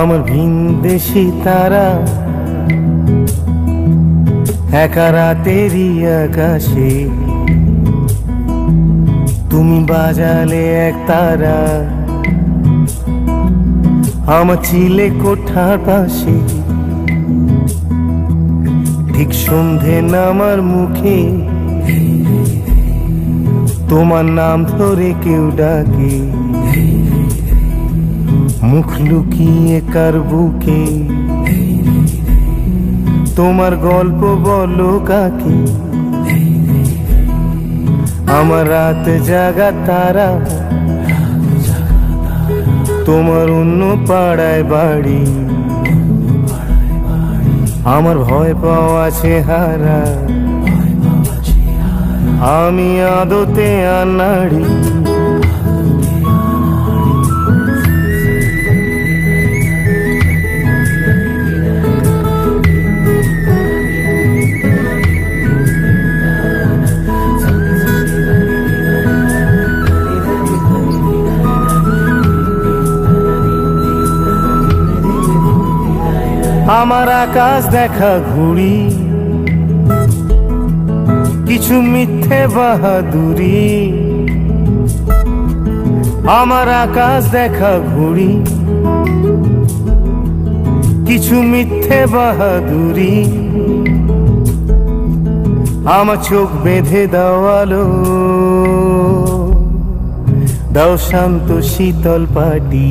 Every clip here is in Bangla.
আমার ভিনদেশি তারা একা রাতেরই আকাশে তুমি বাজালে এক তারা আমার চিলে কোঠার পাশে ঠিক সন্ধে নামার মুখে তোমার নাম ধরে কেউ ডাকে মুখ লুকিয়ে কার বুকে তোমার গল্প বলো কাকে আমার রাত জাগা তারা তোমার অন্য পাড়ায় বাড়ি আমার ভয় পাওয়া চেহারা আমি আদতে আনাড়ি আমার আকাশ দেখা ঘুড়ি কিছু মিথ্যে বাহাদুরি আমার আকাশ দেখা ঘুড়ি কিছু মিথ্যে বাহাদুরি আমার চোখ বেঁধে দেওয়ালো দাও শান্ত শীতল পাটি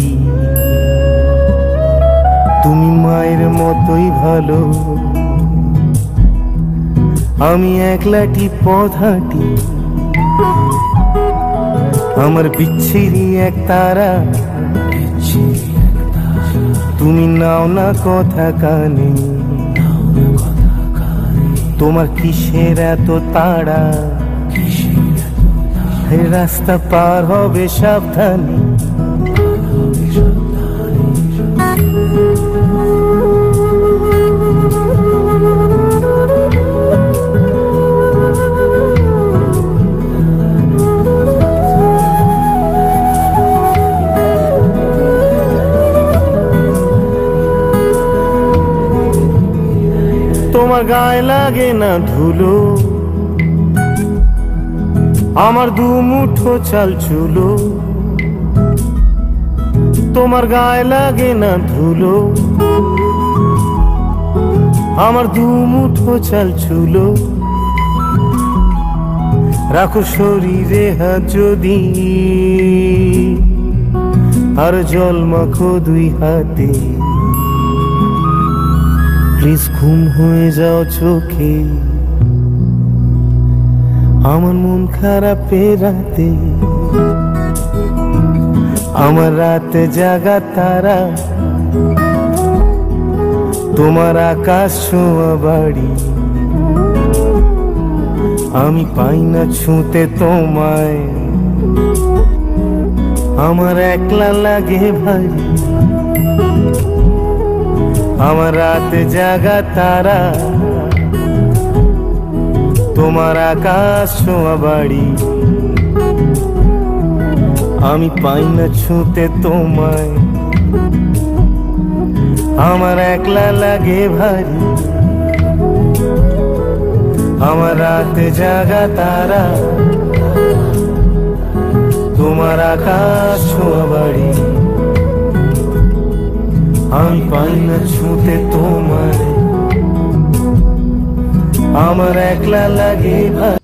তুমি মায়ের মতোই ভালো আমি একলাটি পথ হাঁটি আমার বিচ্ছিরি এক তারা তুমি নাও না কথা কানে তোমার কিসের এত তাড়া রাস্তা পার হবে সাবধানে তোমার গায়ে লাগে না ধুলো আমার দু মুঠো চাল চুলো তোমার গায়ে লাগে না ধুলো আমার দু মুঠো চাল চুলো রাখো শরীরে হাত যদি আর জল মাখো দুই হাতে প্লিজ ঘুম হয়ে যাও চোখে আমার মন খারাপে রাতে আমার রাতে জাগা তারা তোমার আকাশ ছোঁয়া বাড়ি আমি পাই না ছুঁতে তোমায় আমার একলা লাগে ভারী আমার রাত জাগা তারা তোমার আকাশ ছোঁয়া বাড়ি আমি পাই না ছুঁতে তোমায় আমার একলা লাগে ভারী আমার রাত জাগা তারা তোমার আকাশ ছোঁয়া বাড়ি আমি পাই না ছুঁতে তোমায় আমার একলা লাগে ভাই।